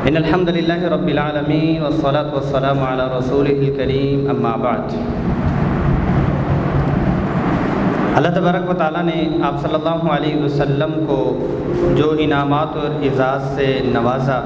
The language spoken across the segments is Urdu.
ان الحمد للہ رب العالمین والصلاة والسلام علی رسولہ الکریم اما بعد۔ اللہ تبارک و تعالیٰ نے آپ صلی اللہ علیہ وسلم کو جو انعامات اور اعزاز سے نوازا،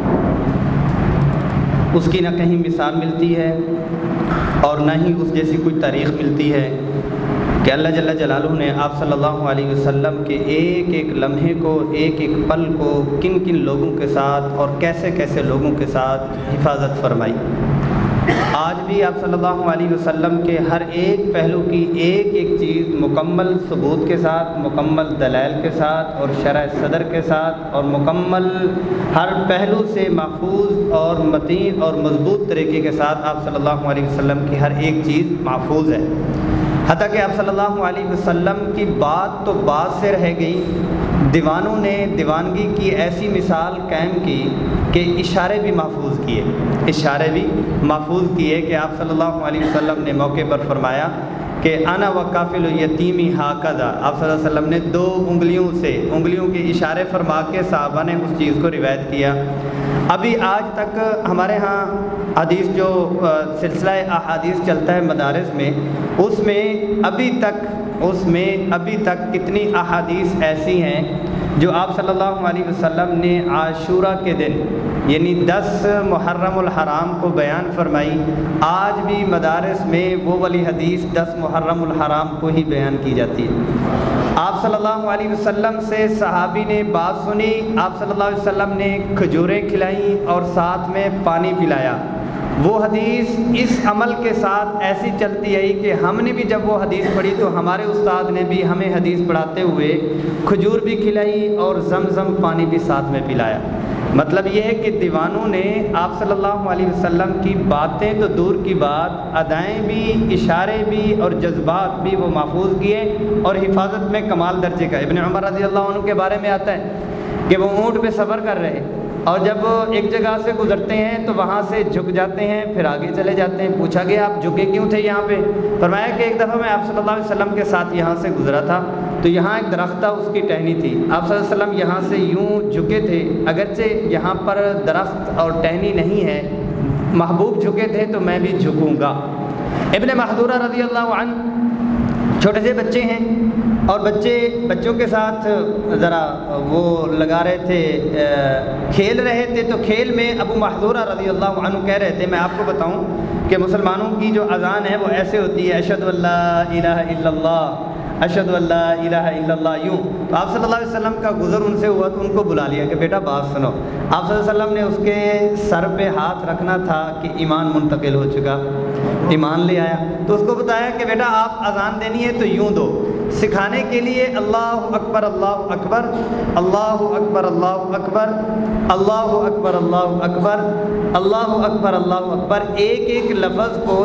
اس کی نہ کہیں مثال ملتی ہے اور نہ ہی اس جیسی کوئی تاریخ ملتی ہے کہ اللہ جل جلالہ نے آپ صلی اللہ علیہ وسلم کے ایک ایک لمحے کو، ایک ایک پل کو کن کن لوگوں کے ساتھ اور کیسے کیسے لوگوں کے ساتھ حفاظت فرمائی۔ آج بھی آپ صلی اللہ علیہ وسلم کے ہر ایک پہلو کی ایک ایک چیز مکمل ثبوت کے ساتھ، مکمل دلائل کے ساتھ اور شرح صدر کے ساتھ اور مکمل ہر پہلو سے محفوظ اور متین اور مضبوط طریقے کے ساتھ آپ صلی اللہ علیہ وسلم کی ہر ایک چیز محفوظ ہے۔ حتیٰ کہ آپ صلی اللہ علیہ وسلم کی بات تو بات سے رہ گئی، دیوانوں نے دیوانگی کی ایسی مثال قائم کی کہ اشارے بھی محفوظ کیے، اشارے بھی محفوظ کیے کہ آپ صلی اللہ علیہ وسلم نے موقع پر فرمایا کہ انا وکافل الیتیم ہاکذا۔ آپ صلی اللہ علیہ وسلم نے دو انگلیوں کے اشارے فرما کے صحابہ نے اس چیز کو روایت کیا۔ ابھی آج تک ہمارے ہاں حدیث جو سلسلہ احادیث چلتا ہے مدارس میں، اس میں ابھی تک کتنی احادیث ایسی ہیں جو آپ صلی اللہ علیہ وسلم نے عاشورہ کے دن یعنی 10 محرم الحرام کو بیان فرمائی۔ آج بھی مدارس میں وہ والی حدیث 10 محرم الحرام کو ہی بیان کی جاتی ہے۔ آپ صلی اللہ علیہ وسلم سے صحابی نے بات سنی، آپ صلی اللہ علیہ وسلم نے کھجوریں کھلائیں اور ساتھ میں پانی پلایا۔ وہ حدیث اس عمل کے ساتھ ایسی چلتی آئی کہ ہم نے بھی جب وہ حدیث پڑھی تو ہمارے استاد نے بھی ہمیں حدیث پڑھاتے ہوئے کھجور بھی کھلائی اور زمزم پانی بھی ساتھ میں پلایا۔ مطلب یہ ہے کہ دیوانوں نے آپ صلی اللہ علیہ وسلم کی باتیں تو دور کی بات، ادائیں بھی، اشارے بھی اور جذبات بھی وہ محفوظ کیے اور حفاظت میں کمال درجے کا۔ ابن عمر رضی اللہ عنہ کے بارے میں آتا ہے کہ وہ اونٹ پہ سفر کر رہے اور جب ایک جگہ سے گزرتے ہیں تو وہاں سے جھک جاتے ہیں، پھر آگے چلے جاتے ہیں۔ پوچھا گیا آپ جھکے کیوں تھے یہاں پہ؟ فرمایا کہ ایک دفعہ میں آپ صلی اللہ علیہ وسلم کے ساتھ یہاں سے گزرا تھا تو یہاں ایک درخت تھا، اس کی ٹہنی تھی، آپ صلی اللہ علیہ وسلم یہاں سے یوں جھکے تھے، اگرچہ یہاں پر درخت اور ٹہنی نہیں ہے، محبوب جھکے تھے تو میں بھی جھکوں گا۔ ابن محذورہ رضی اللہ عنہ چھوٹے سے بچے ہیں اور بچوں کے ساتھ ذرا وہ لگا رہے تھے، کھیل رہے تھے، تو کھیل میں ابو محذورہ رضی اللہ عنہ کہہ رہے تھے، میں آپ کو بتاؤں کہ مسلمانوں کی جو اذان ہے وہ ایسے ہوتی ہے، اشہد ان لا الہ الا اللہ، اشہد ان لا الہ الا اللہ، یوں۔ تو آپ صلی اللہ علیہ وسلم کا گزر ان سے ہوا تو ان کو بلا لیا کہ بیٹا بات سنو۔ آپ صلی اللہ علیہ وسلم نے اس کے سر پہ ہاتھ رکھنا تھا کہ ایمان منتقل ہو چکا، ایمان لے آیا، تو اس کو بتایا کہ بیٹا آپ اذان دینی ہے تو یوں دو، سکھانے کے لیے اللہ اکبر اللہ اکبر، اللہ اکبر اللہ اکبر، اللہ اکبر اللہ اکبر، اللہ اکبر اللہ اکبر، ایک ایک لفظ کو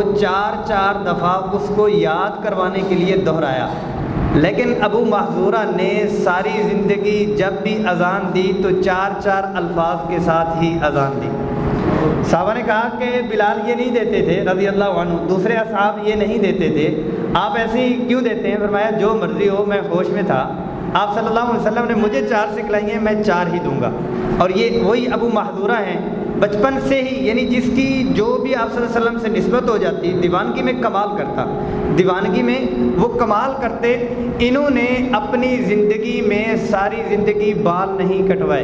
4 دفعہ اس کو یاد کروانے کے لیے دہرایا۔ لیکن ابو محذورہ نے ساری زندگی جب بھی اذان دی تو 4 الفاظ کے ساتھ ہی اذان دی۔ صحابہ نے کہا کہ بلال یہ نہیں دیتے تھے رضی اللہ عنہ، دوسرے اصحاب یہ نہیں دیتے تھے، آپ ایسے ہی کیوں دیتے ہیں؟ فرمایا جو مرضی ہو، میں ہوش میں تھا، آپ صلی اللہ علیہ وسلم نے مجھے 4 سکھلائی ہیں، میں 4 ہی دوں گا۔ اور یہ وہی ابو محذورہ ہیں، بچپن سے ہی، یعنی جس کی جو بھی آپ صلی اللہ علیہ وسلم سے نسبت ہو جاتی، دیوانگی میں کمال کرتا، دیوانگی میں وہ کمال کرتے۔ انہوں نے اپنی زندگی میں ساری زندگی بال نہیں کٹوائے،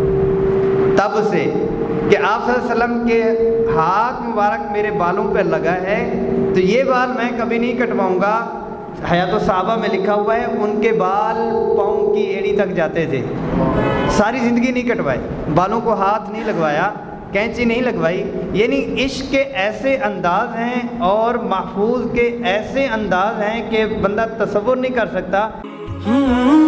تب سے کہ آپ صلی اللہ علیہ وسلم کے ہاتھ مبارک میرے بالوں پہ لگا ہے تو یہ بال میں کبھی نہیں کٹواؤں گا۔ حیات الصحابہ میں لکھا ہوا ہے ان کے بال پاؤں کی ایڑی تک جاتے تھے، ساری زندگی نہیں کٹوائے، بالوں کو ہاتھ نہیں لگوایا، کینچی نہیں لگوائی۔ یعنی عشق کے ایسے انداز ہیں اور محفوظ کے ایسے انداز ہیں کہ بندہ تصور نہیں کر سکتا۔